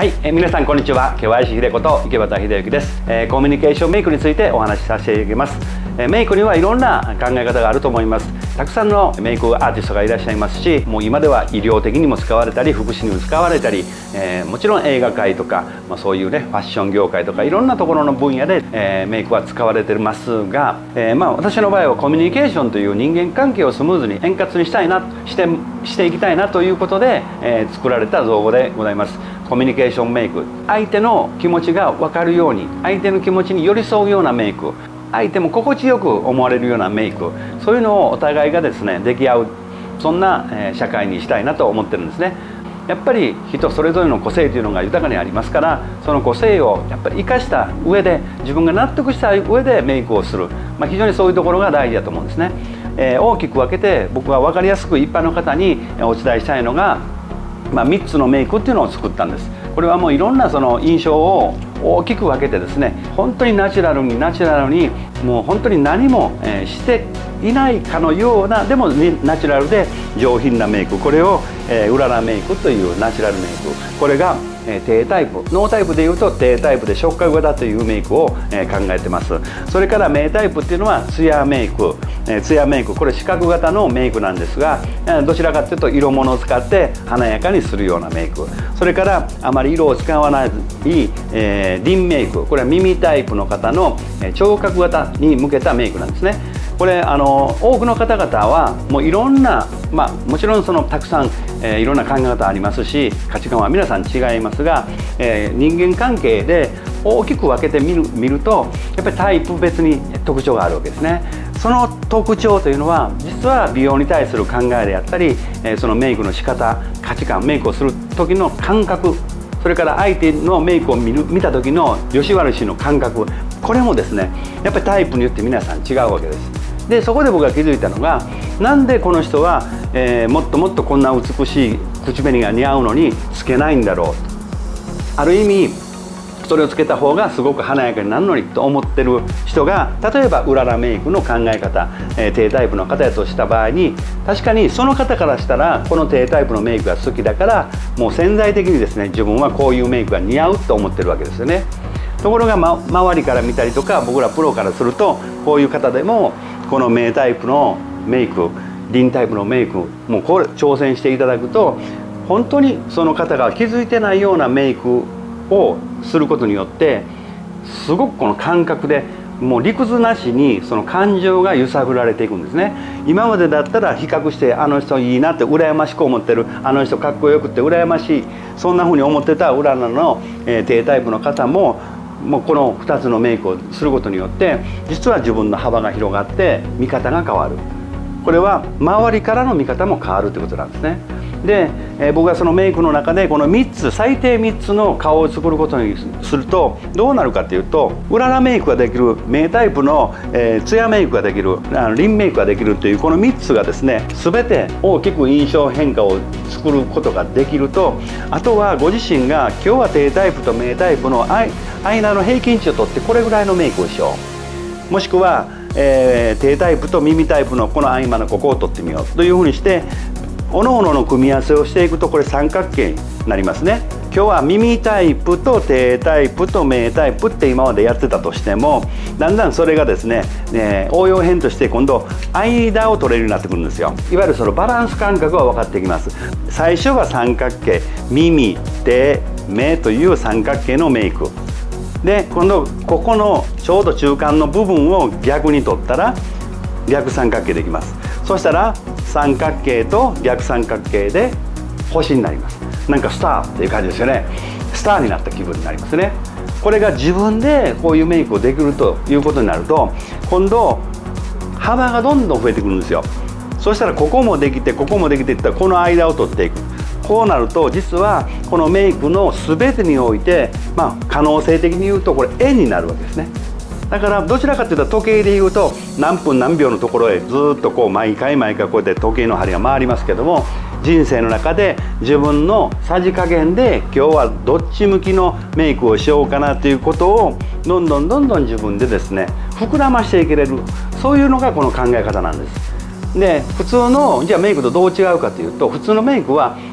はい、皆さんこんにちは。KYC 秀子と池端秀之です。コミュニケーションメイクについてお話しさせていただきます。メイクにはいろんな考え方があると思います。たくさんのメイクアーティストがいらっしゃいますし、もう今では医療的にも使われたり、福祉にも使われたり、もちろん映画界とか、そういうねファッション業界とかいろんなところの分野で、メイクは使われてますが、私の場合はコミュニケーションという人間関係をスムーズに円滑にしていきたいなということで、作られた造語でございます。コミュニケーションメイク、相手の気持ちが分かるように、相手の気持ちに寄り添うようなメイク、相手も心地よく思われるようなメイク、そういうのをお互いがですね出来合う、そんな社会にしたいなと思ってるんですね。やっぱり人それぞれの個性というのが豊かにありますから、その個性をやっぱり生かした上で、自分が納得した上でメイクをする、非常にそういうところが大事だと思うんですね。大きく分けて僕は分かりやすく一般の方にお伝えしたいのが、3つのメイクっていうのを作ったんです。これはもういろんなその印象を大きく分けてですね、本当にナチュラルにもう本当に何もしていないかのような、でもナチュラルで上品なメイク、これをうららメイクというナチュラルメイク、これが低タイプ、ノータイプでいうと低タイプで触覚型というメイクを考えてます。それからメイタイプっていうのはツヤメイク、これ視覚型のメイクなんですが、どちらかというと色物を使って華やかにするようなメイク、それからあまり色を使わないリンメイク、これは耳タイプの方の聴覚型に向けたメイクなんですね。これ多くの方々はもういろんな、もちろんそのたくさん、いろんな考え方ありますし、価値観は皆さん違いますが、人間関係で大きく分けてみるとやっぱりタイプ別に特徴があるわけですね。その特徴というのは実は美容に対する考えであったり、そのメイクの仕方、価値観、メイクをする時の感覚、それから相手のメイクを見た時の良し悪しの感覚、これもですねやっぱりタイプによって皆さん違うわけです。でそこで僕が気づいたのが、なんでこの人は、もっともっとこんな美しい口紅が似合うのにつけないんだろうと、ある意味それをつけた方がすごく華やかになるのにと思ってる人が、例えばうららメイクの考え方、低タイプの方やとした場合に、確かにその方からしたらこの低タイプのメイクが好きだから、もう潜在的にですね自分はこういうメイクが似合うと思ってるわけですよね。ところが、周りから見たりとか僕らプロからすると、こういう方でもこのメイタイプのメイク、リンタイプのメイク、もうこれ挑戦していただくと、本当にその方が気づいてないようなメイクをすることによって、すごくこの感覚でもう理屈なしにその感情が揺さぶられていくんですね。今までだったら比較して、あの人いいなって羨ましく思ってる、あの人かっこよくて羨ましい、そんな風に思ってたうららの低タイプの方も、もうこの2つのメイクをすることによって実は自分の幅が広がって見方が変わる。これは周りからの見方も変わるということなんですね。で、僕がそのメイクの中でこの3つ、最低3つの顔を作ることにするとどうなるかというと、うららメイクができる、メイタイプのツヤメイクができる、リンメイクができるというこの3つがですね、全て大きく印象変化を作ることができると、あとはご自身が今日は低タイプとメイタイプの間の平均値を取ってこれぐらいのメイクをしよう、もしくは、低タイプと耳タイプのこの合間のここを取ってみようというふうにして、各々の組み合わせをしていくとこれ三角形になりますね。今日は耳タイプと低タイプとメイタイプって今までやってたとしても、だんだんそれがですね、応用編として今度間を取れるようになってくるんですよ。いわゆるそのバランス感覚が分かってきます。最初は三角形、耳、手、目という三角形のメイクで、今度ここのちょうど中間の部分を逆に取ったら逆三角形できます。そしたら三角形と逆三角形で星になります。なんかスターっていう感じですよね。スターになった気分になりますね。これが自分でこういうメイクをできるということになると、今度幅がどんどん増えてくるんですよ。そしたらここもできてここもできていったらこの間を取っていく。こうなると実はこのメイクの全てにおいて、可能性的に言うとこれ円になるわけですね。だからどちらかというと時計で言うと何分何秒のところへずっとこう毎回こうやって時計の針が回りますけども、人生の中で自分のさじ加減で今日はどっち向きのメイクをしようかなということをどんどん自分でですね膨らましていけれる、そういうのがこの考え方なんです。で普通のじゃあメイクとどう違うかというと、普通のメイクは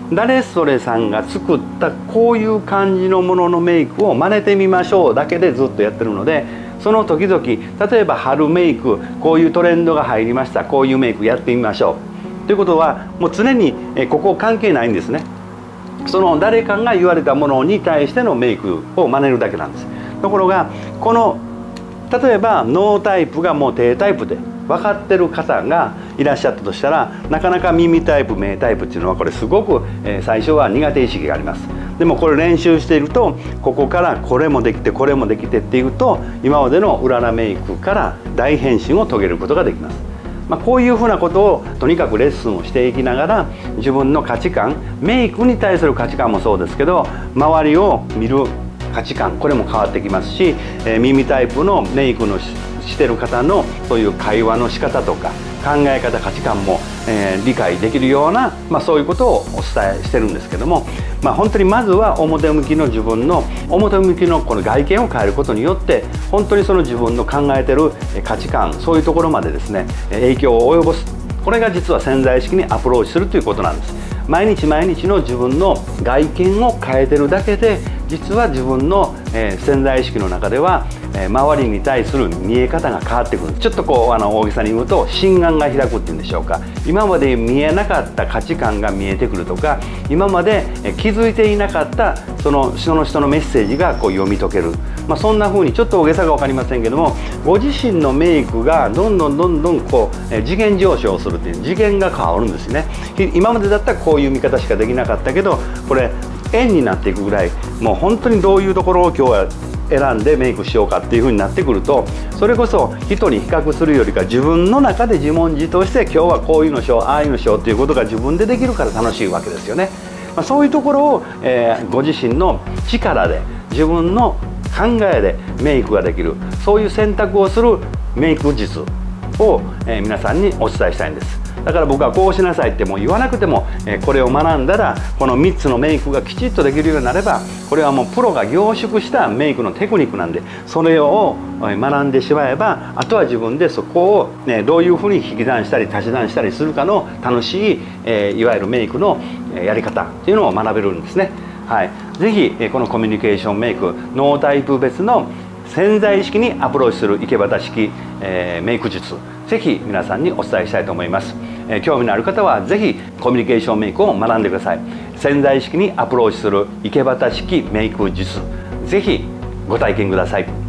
誰それさんが作ったこういう感じのもののメイクを真似てみましょうだけでずっとやってるので、その時々例えば春メイクこういうトレンドが入りました、こういうメイクやってみましょうということはもう常にここ関係ないんですね。その誰かが言われたものに対してのメイクを真似るだけなんです。ところがこの例えばノータイプがもう低タイプで分かってる方がいらっしゃったとしたら、なかなか耳タイプ目タイプっていうのはこれすごく最初は苦手意識があります。でもこれ練習しているとここからこれもできてこれもできてっていうと今までのうららメイクから大変身を遂げることができます。こういうふうなことをとにかくレッスンをしていきながら自分の価値観、メイクに対する価値観もそうですけど周りを見る価値観、これも変わってきますし、耳タイプのメイクのしてる方のそういう会話の仕方とか考え方、価値観も、理解できるような、そういうことをお伝えしてるんですけども、本当にまずは表向きの自分の表向きのこの外見を変えることによって本当にその自分の考えてる価値観、そういうところまでですね影響を及ぼす。これが実は潜在意識にアプローチするということなんです。毎日毎日の自分の外見を変えてるだけで実は自分の潜在意識の中では周りに対する見え方が変わってくる。ちょっとこう大げさに言うと心眼が開くっていうんでしょうか。今まで見えなかった価値観が見えてくるとか、今まで気づいていなかったその人のメッセージがこう読み解ける、そんな風にちょっと大げさが分かりませんけども、ご自身のメイクがどんどんこう次元上昇するっていう次元が変わるんですね。今までだったらこういう見方しかできなかったけどこれ円になっていくぐらい、もう本当にどういうところを今日は選んでメイクしようかっていう風になってくると、それこそ人に比較するよりか自分の中で自問自答して今日はこういうのしようああいうのしようっていうことが自分でできるから楽しいわけですよね。そういうところを、ご自身の力で自分の考えでメイクができる、そういう選択をするメイク術を、皆さんにお伝えしたいんです。だから僕はこうしなさいってもう言わなくても、これを学んだらこの3つのメイクがきちっとできるようになれば、これはもうプロが凝縮したメイクのテクニックなんで、それを学んでしまえばあとは自分でそこを、どういうふうに引き算したり足し算したりするかの楽しい、いわゆるメイクのやり方っていうのを学べるんですね。はい、ぜひこのコミュニケーションメイクノータイプ別の潜在意識にアプローチする生け渡式、メイク術、ぜひ皆さんにお伝えしたいと思います。興味のある方はぜひコミュニケーションメイクを学んでください。潜在意識にアプローチする生け渡式メイク術、ぜひご体験ください。